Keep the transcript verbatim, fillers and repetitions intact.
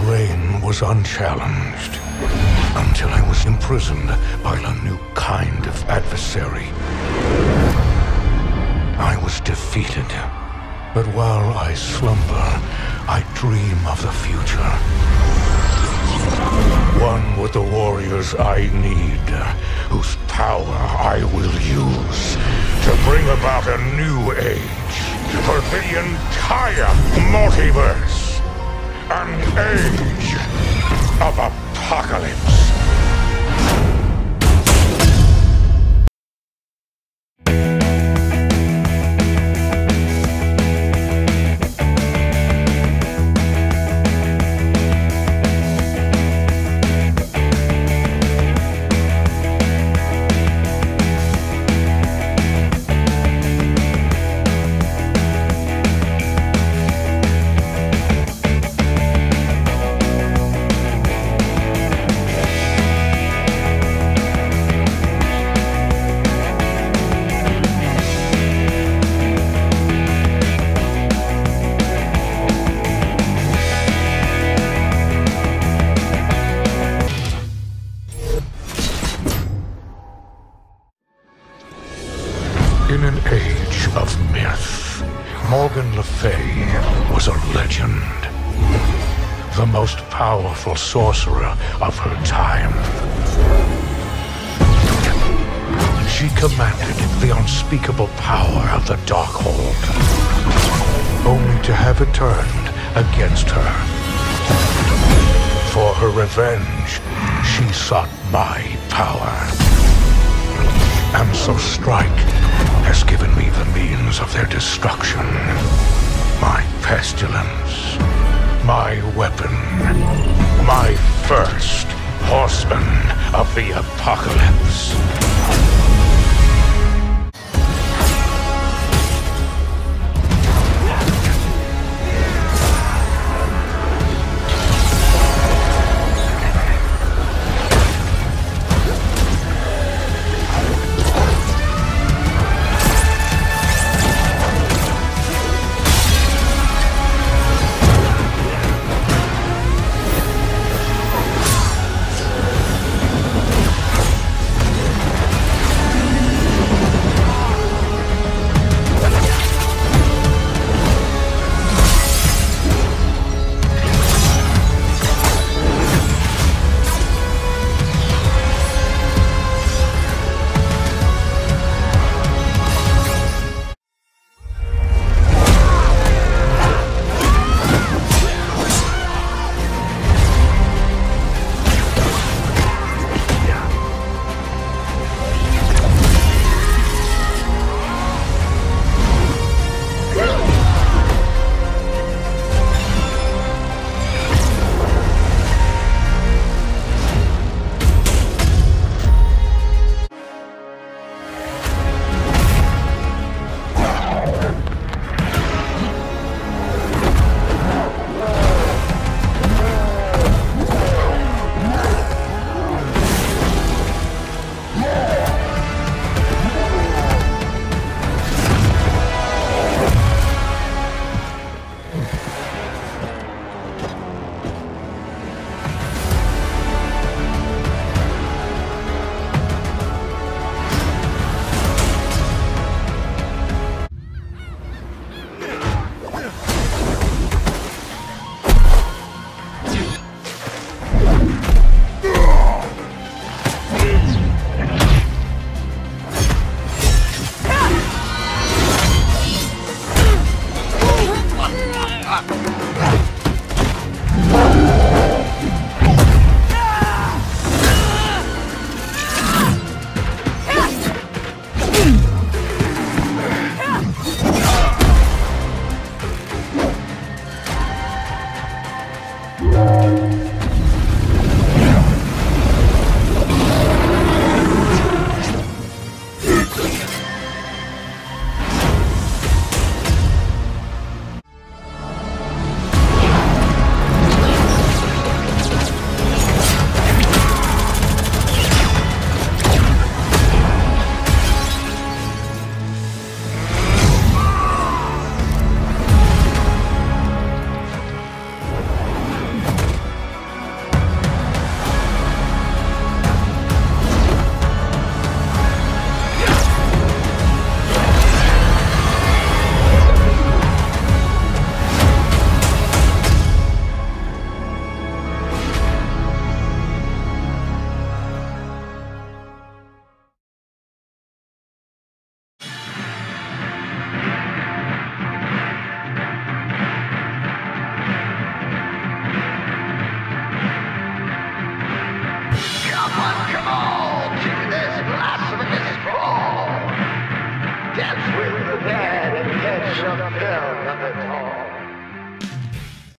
reign was unchallenged, until I was imprisoned by a new kind of adversary. I was defeated, but while I slumber, I dream of the future. One with the warriors I need, whose power I will use to bring about a new age for the entire multiverse. An age of apocalypse. In an age of myth, Morgan Le Fay was a legend. The most powerful sorcerer of her time. She commanded the unspeakable power of the Darkhold, only to have it turned against her. For her revenge, she sought my power. And so Strike has given me the means of their destruction. My pestilence, my weapon, my first horseman of the apocalypse. the bell, Underdog.